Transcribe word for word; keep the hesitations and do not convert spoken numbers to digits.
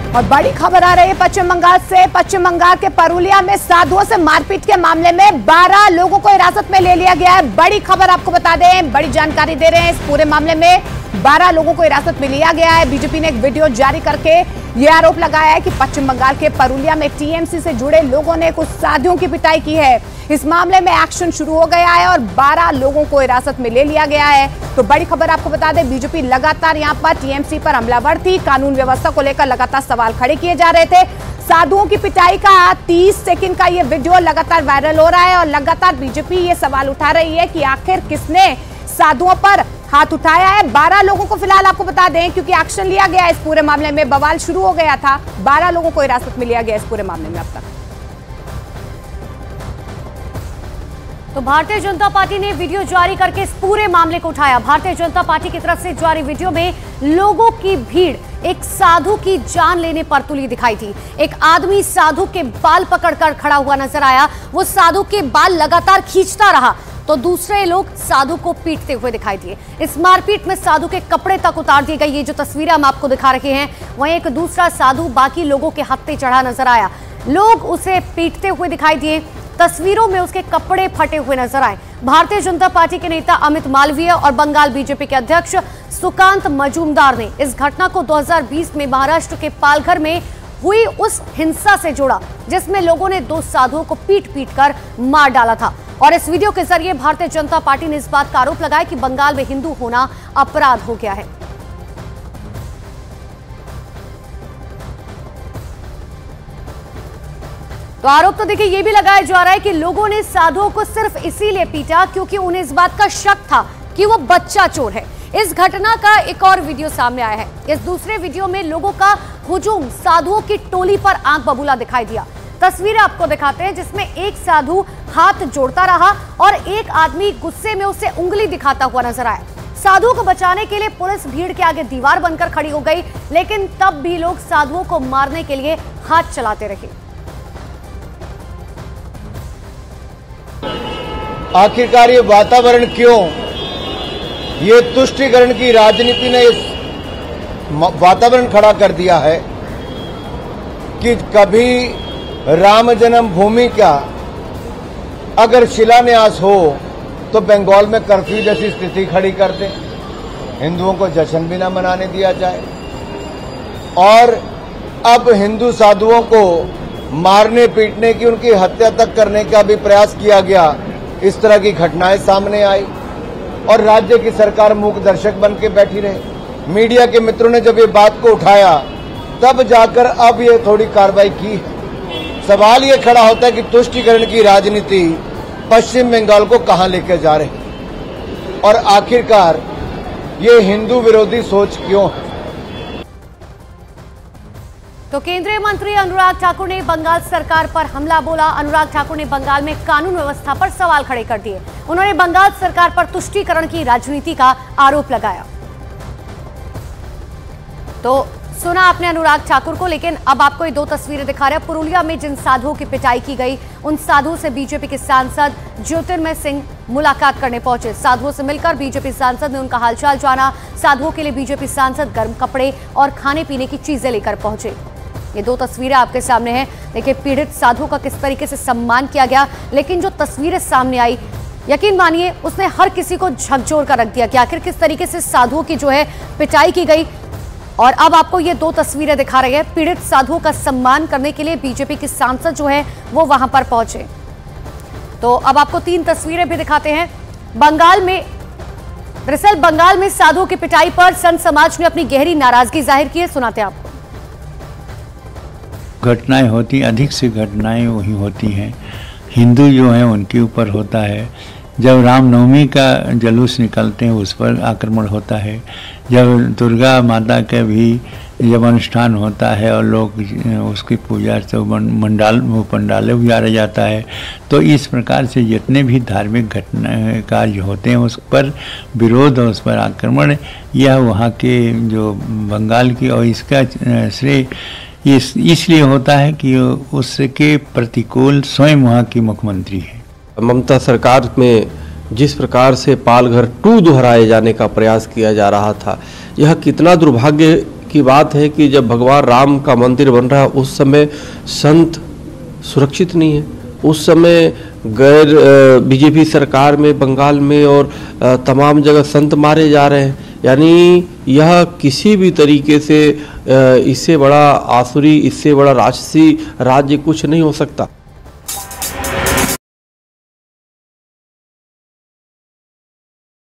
और बड़ी खबर आ रही है पश्चिम बंगाल से। पश्चिम बंगाल के पुरुलिया में साधुओं से मारपीट के मामले में बारह लोगों को हिरासत में ले लिया गया है। बड़ी खबर आपको बता दें, बड़ी जानकारी दे रहे हैं। इस पूरे मामले में बारह लोगों को हिरासत में लिया गया है। बीजेपी ने एक वीडियो जारी करके यह आरोप लगाया है कि पश्चिम बंगाल के पुरुलिया में टीएमसी से जुड़े लोगों ने कुछ साधुओं की पिटाई की है। इस मामले में एक्शन शुरू हो गया है और बारह लोगों को हिरासत में ले लिया गया है। तो बड़ी खबर आपको बता दें, बीजेपी लगातार यहां पर टीएमसी पर हमलावर थी। कानून व्यवस्था को लेकर लगातार सवाल खड़े किए जा रहे थे। साधुओं की पिटाई का तीस सेकंड का ये वीडियो लगातार वायरल हो रहा है और लगातार बीजेपी ये सवाल उठा रही है कि आखिर किसने साधुओं पर हाथ उठाया है। बारह लोगों को फिलहाल आपको बता दें, क्योंकि एक्शन लिया गया इस पूरे मामले में, बवाल शुरू हो गया था। बारह लोगों को हिरासत में लिया गया इस पूरे मामले में अब तक। तो भारतीय जनता पार्टी ने वीडियो जारी करके इस पूरे मामले को उठाया। भारतीय जनता पार्टी की तरफ से जारी वीडियो में लोगों की भीड़ एक साधु की जान लेने पर तुली दिखाई थी। एक आदमी साधु के बाल पकड़कर खड़ा हुआ नजर आया। वो साधु के बाल लगातार खींचता रहा तो दूसरे लोग साधु को पीटते हुए दिखाई दिए। इस मारपीट में साधु के कपड़े तक उतार दिए गए। ये जो तस्वीरें हम आपको दिखा रहे हैं, वहीं एक दूसरा साधु बाकी लोगों के हत्थे चढ़ा नजर आया। लोग उसे पीटते हुए दिखाई दिए। तस्वीरों में उसके कपड़े फटे हुए नजर आए। भारतीय जनता पार्टी के नेता अमित मालवीय और बंगाल बीजेपी के अध्यक्ष सुकांत मजूमदार ने इस घटना को दो हज़ार बीस में महाराष्ट्र के पालघर में हुई उस हिंसा से जोड़ा जिसमें लोगों ने दो साधुओं को पीट पीट कर मार डाला था। और इस वीडियो के जरिए भारतीय जनता पार्टी ने इस बात का आरोप लगाया कि बंगाल में हिंदू होना अपराध हो गया है। तो आरोप तो देखिए ये भी लगाया जा रहा है कि लोगों ने साधुओं को सिर्फ इसीलिए पीटा क्योंकि उन्हें इस बात का शक था कि वो बच्चा चोर है। इस घटना का एक और वीडियो सामने आया है। इस दूसरे वीडियो में लोगों का हुजूम साधुओं की टोली पर आंख बबूला दिखाई दिया। तस्वीरें आपको दिखाते हैं जिसमें एक साधु हाथ जोड़ता रहा और एक आदमी गुस्से में उसे उंगली दिखाता हुआ नजर आया। साधुओं को बचाने के लिए पुलिस भीड़ के आगे दीवार बनकर खड़ी हो गई, लेकिन तब भी लोग साधुओं को मारने के लिए हाथ चलाते रहे। आखिरकार ये वातावरण क्यों, ये तुष्टीकरण की राजनीति ने इस वातावरण खड़ा कर दिया है कि कभी राम जन्मभूमि का अगर शिलान्यास हो तो बंगाल में कर्फ्यू जैसी स्थिति खड़ी कर दें, हिंदुओं को जश्न भी न मनाने दिया जाए, और अब हिंदू साधुओं को मारने पीटने की, उनकी हत्या तक करने का भी प्रयास किया गया। इस तरह की घटनाएं सामने आई और राज्य की सरकार मूक दर्शक बन के बैठी रही। मीडिया के मित्रों ने जब ये बात को उठाया तब जाकर अब ये थोड़ी कार्रवाई की है। सवाल ये खड़ा होता है कि तुष्टीकरण की राजनीति पश्चिम बंगाल को कहां लेकर जा रही है और आखिरकार ये हिंदू विरोधी सोच क्यों है। तो केंद्रीय मंत्री अनुराग ठाकुर ने बंगाल सरकार पर हमला बोला। अनुराग ठाकुर ने बंगाल में कानून व्यवस्था पर सवाल खड़े कर दिए। उन्होंने बंगाल सरकार पर तुष्टीकरण की राजनीति का आरोप लगाया। तो सुना आपने अनुराग ठाकुर को, लेकिन अब आपको ये दो तस्वीरें दिखा रहे हैं। पुरुलिया में जिन साधुओं की पिटाई की गई, उन साधुओं से बीजेपी के सांसद ज्योतिर्मय सिंह मुलाकात करने पहुंचे। साधुओं से मिलकर बीजेपी सांसद ने उनका हालचाल जाना। साधुओं के लिए बीजेपी सांसद गर्म कपड़े और खाने पीने की चीजें लेकर पहुंचे। ये दो तस्वीरें आपके सामने हैं। देखिए पीड़ित साधुओं का किस तरीके से सम्मान किया गया, लेकिन जो तस्वीरें सामने आई, यकीन मानिए उसने हर किसी को झकझोर कर रख दिया कि आखिर किस तरीके से साधुओं की जो है पिटाई की गई। और अब आपको ये दो तस्वीरें दिखा रही है। पीड़ित साधुओं का सम्मान करने के लिए बीजेपी के सांसद जो है वो वहां पर पहुंचे। तो अब आपको तीन तस्वीरें भी दिखाते हैं। बंगाल में, दरअसल बंगाल में साधुओं की पिटाई पर संत समाज ने अपनी गहरी नाराजगी जाहिर की है। सुनाते हैं आपको। घटनाएं होती, अधिक से घटनाएं वही होती हैं, हिंदू जो हैं उनके ऊपर होता है। जब रामनवमी का जुलूस निकलते हैं उस पर आक्रमण होता है। जब दुर्गा माता का भी जब अनुष्ठान होता है और लोग उसकी पूजा से मंडाल पंडाले उजाड़ा जाता है, तो इस प्रकार से जितने भी धार्मिक घटना कार्य होते हैं उस पर विरोध और उस पर आक्रमण, यह वहाँ के जो बंगाल की, और इसका श्रेय इस इसलिए होता है कि उसके प्रतिकूल स्वयं वहाँ की मुख्यमंत्री है। ममता सरकार में जिस प्रकार से पालघर टू दोहराए जाने का प्रयास किया जा रहा था, यह कितना दुर्भाग्य की बात है कि जब भगवान राम का मंदिर बन रहा है उस समय संत सुरक्षित नहीं है। उस समय गैर बीजेपी सरकार में बंगाल में और तमाम जगह संत मारे जा रहे हैं। यानी यह किसी भी तरीके से इससे बड़ा आसुरी, इससे बड़ा राक्षसी राज्य कुछ नहीं हो सकता।